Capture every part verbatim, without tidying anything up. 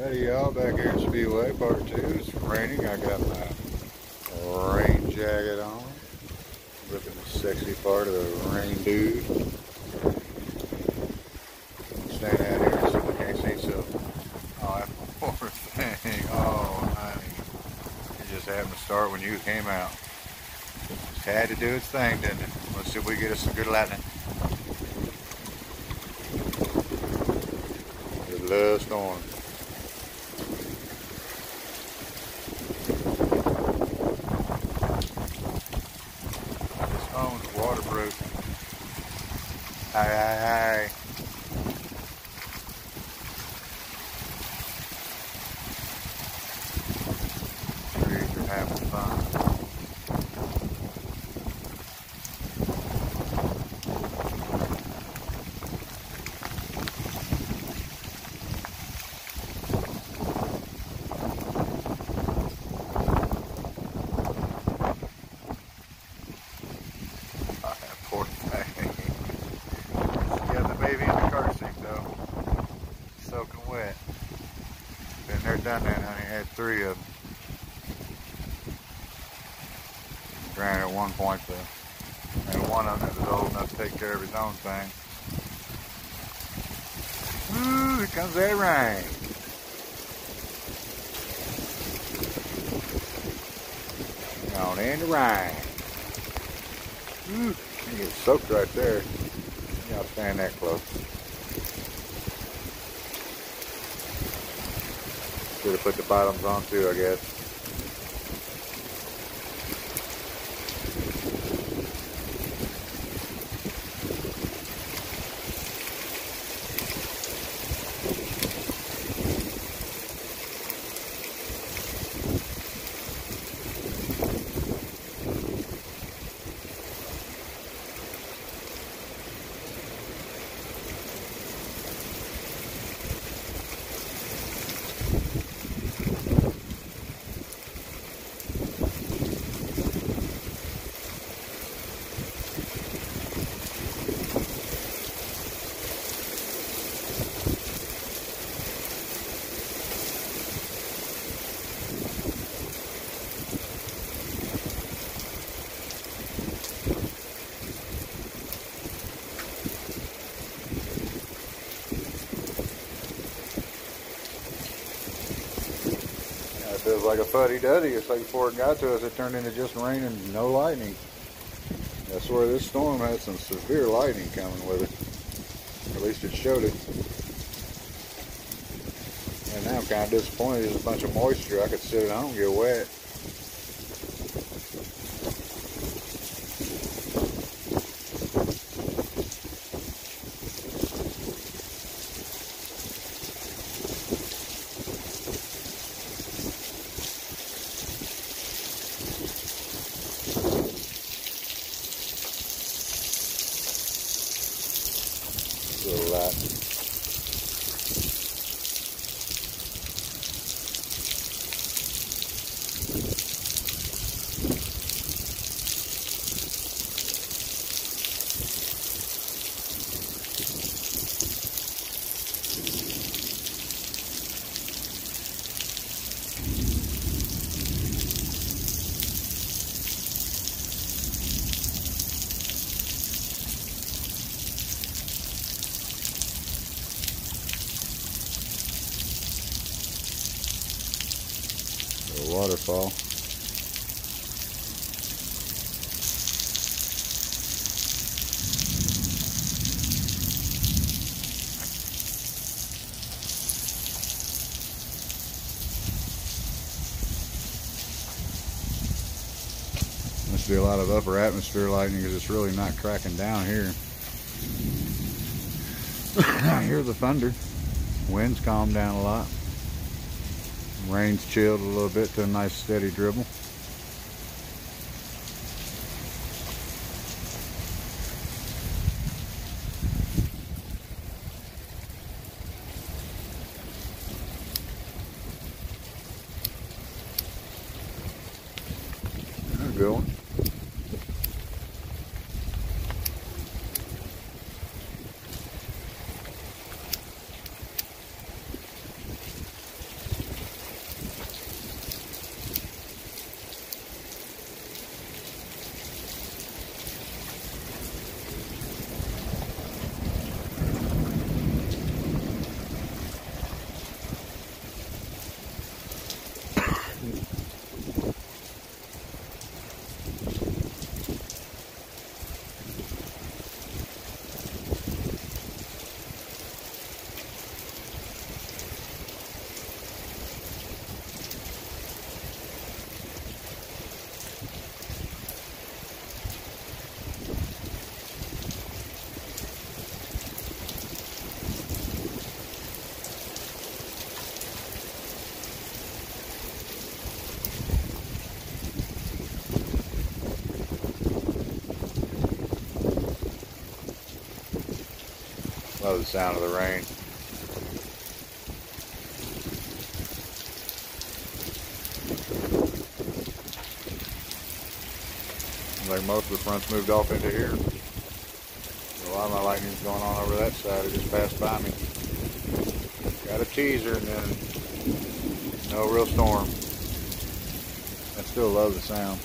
Alrighty, y'all, back here in Speedway, part two. It's raining. I got my rain jacket on. Looking the sexy part of the rain dude. Staying out here so we can't see so. Oh, that poor thing. Oh, honey. It just happened to start when you came out. Just had to do its thing, didn't it? Let's see if we get us some good lightning. It loves storm. Phone's waterproof. Aye, aye, aye. Trees are having fun. Poor thing. She got the baby in the car seat though. Soaking wet. Been there, done that, honey. Had three of them. Granted, at one point, though. And one of them that was old enough to take care of his own thing. Ooh, here comes that rain. On in the rain. Ooh. You get soaked right there. You gotta stand that close. Should have put the bottoms on too, I guess. It feels like a fuddy-duddy. It's like before it got to us, it turned into just rain and no lightning. I swear this storm had some severe lightning coming with it. At least it showed it. And now I'm kind of disappointed. There's a bunch of moisture. I could sit at home and get wet. Little light. Little waterfall. Must be a lot of upper atmosphere lightning because it's really not cracking down here. I hear the thunder. Wind's calmed down a lot. Rain's chilled a little bit to a nice steady dribble. That's a good one. Love the sound of the rain. Like most of the fronts moved off into here. A lot of my lightning's going on over that side. It just passed by me. Got a teaser and then no real storm. I still love the sound.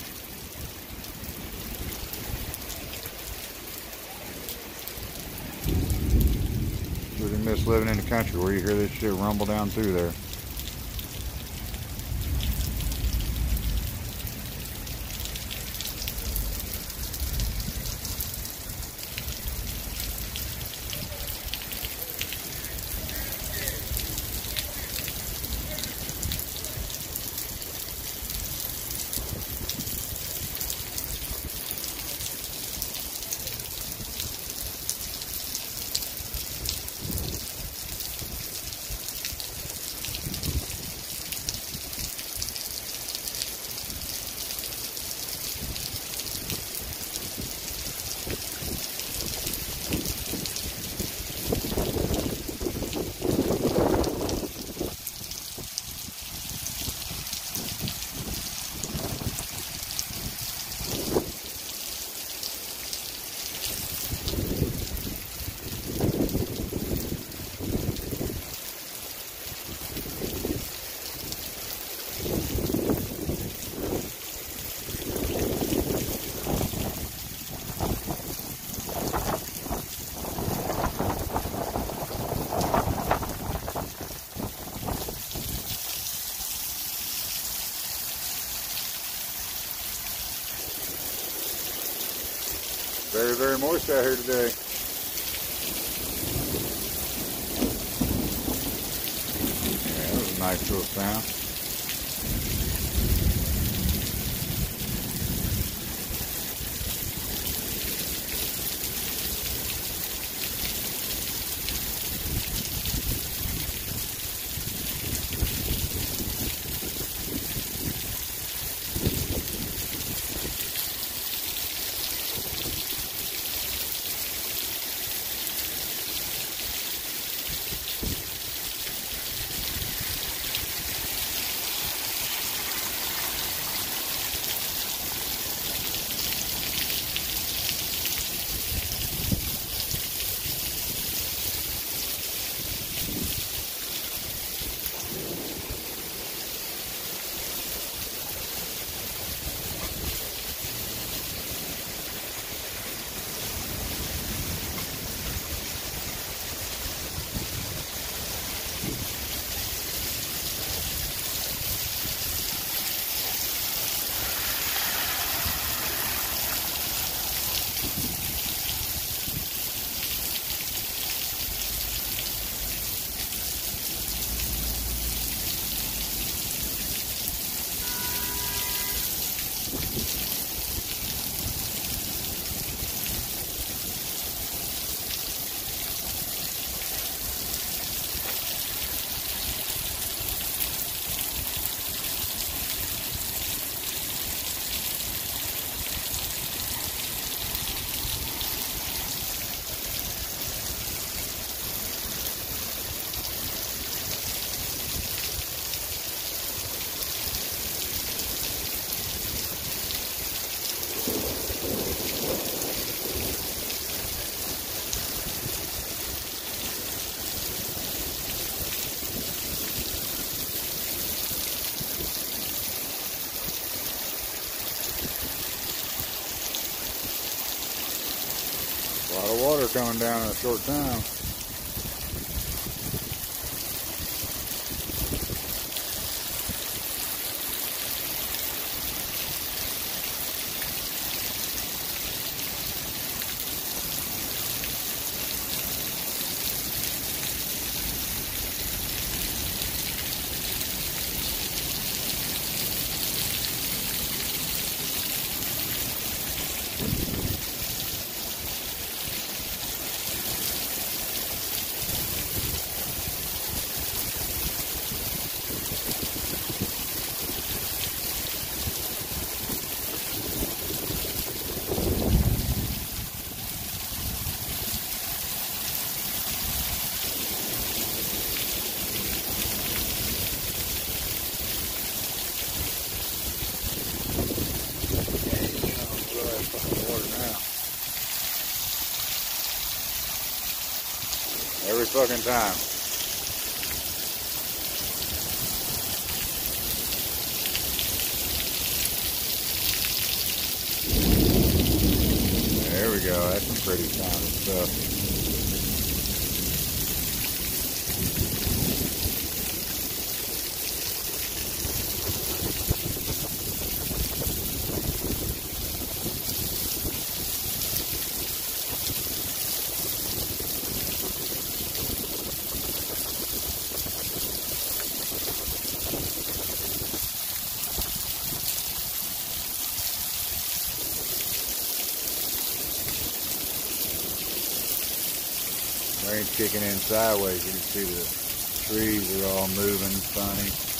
Really miss living in the country where you hear this shit rumble down through there. Very, very moist out here today. Yeah, that was a nice little sound. A lot of water coming down in a short time. fucking time. There we go. That's some pretty sounding stuff. Rain's kicking in sideways. You can see the trees are all moving funny.